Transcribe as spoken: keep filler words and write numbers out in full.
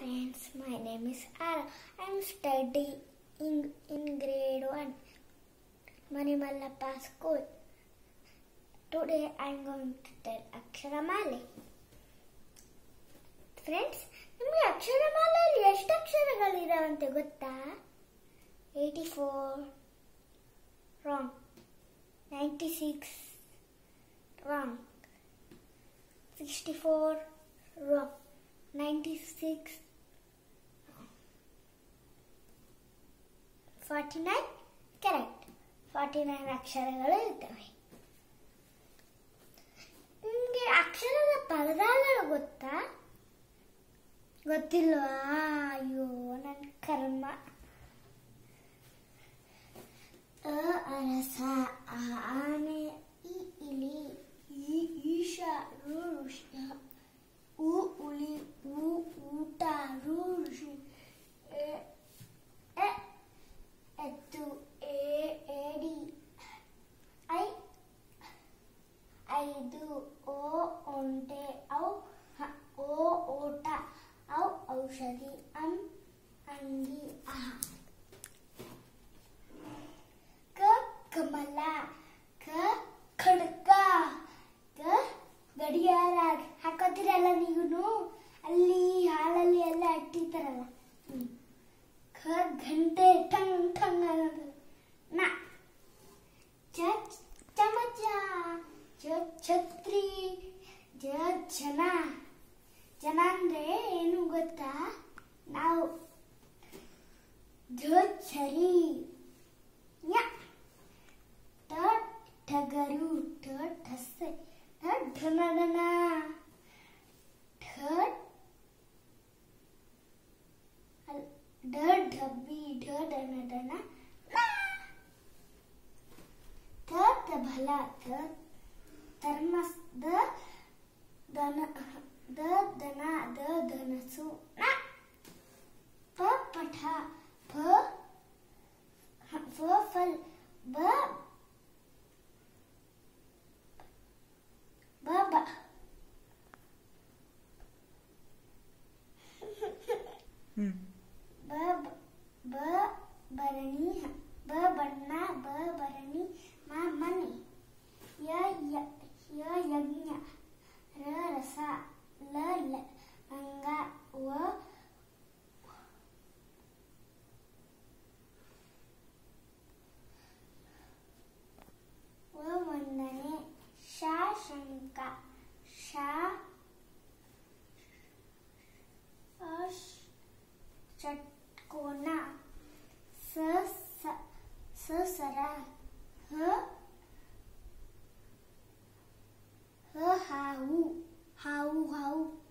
friends, my name is Ara. I am studying in, in grade one, Manimallappa school. Today I am going to tell aksharamale. Friends, ನಿಮಗೆ ಅಕ್ಷರಮಾಲೆಯಲ್ಲಿ ಎಷ್ಟು ಅಕ್ಷರಗಳಿದಾವಂತೆ ಗೊತ್ತಾ? eighty-four wrong, ninety-six wrong, sixty-four wrong, ninety-six wrong, forty-nine correct. forty-nine ಅಕ್ಷರಗಳು ಇರ್ತವೆ. ನಿಮಗೆ ಅಕ್ಷರದ ಪದಗಳು ಗೊತ್ತಾ? ಗೊತ್ತಿಲ್ವಾ? ಅಯ್ಯೋ ನನ್ನ ಕರ್ಮ. ಅ ಅರಸ, ಆ ಆನೆ, ಇ ಇಲಿ, ಈ ಈಶ, ರು ಋಷಿ, ಉ ಉಳಿ, ಉ ಊಟ, ರು ಋಷಿ, ಎ ಎ ಎತ್ತು, ಎ ಏಡಿ, ಐ ಐದು, ಓ ಒಂಟೆ, ಔ ಓ ಓಟ, ಔ ಔಷಧಿ, ಅಂ ಅಂಗಿ, ಅಹ ಕ ಕಮಲ, ಕ ಖಡ್ಗ, ಗ ಗಡಿಯಾರ ಹಾಕೋತಿರಲ್ಲ ನೀವು ಅಲ್ಲಿ ಹಾಲಲ್ಲಿ ಎಲ್ಲ ಇಟ್ಟಿರ್ತಾರಲ್ಲ, ಕ ಗಂಟೆ ಟಂಗ್ ಟಂಗ್ ಅನ್ನೋದು, ನ ಚ ಚಮಚ, ಚ ಛತ್ರಿ, ಜ ಜನ. ಜನ ಅಂದ್ರೆ ಏನು ಗೊತ್ತಾ? ನಾವು. ಧ ಛರಿ, ಯ ಟ ಟಗರು, ಠ ಠಸೆ, ಢ ಢನಡನ, ಢ ಢ ಢಬ್ಬಿ, ಢ ಢನಡನ, ಥ ತಬಲ, ಥ ಥರ್ಮಸ್, ದ ದನ, ದ ದನ, ದ ಧನಸು, ನ ಪ ಪಠ, ಫ ಫ ಫಲ್, ಬ ಬ ಬ ಬ ಬ ಭರಣಿ, ಬ ಬಣ್ಣ, ಬ ಭರಣಿ, ಮ ಮನೆ, ಯ ಯ ಯಜ್ಞ, ರ ರಸ, ಲ ಲಂಗ, ವ ವ ವಂದನೆ, ಶ ಶಂಕ, ಶ ಷಟ್ಕೋನ, ಸ ಸ ಸರ, ಹ ಹ ಹಾವು, ಹಾವು ಹಾವು.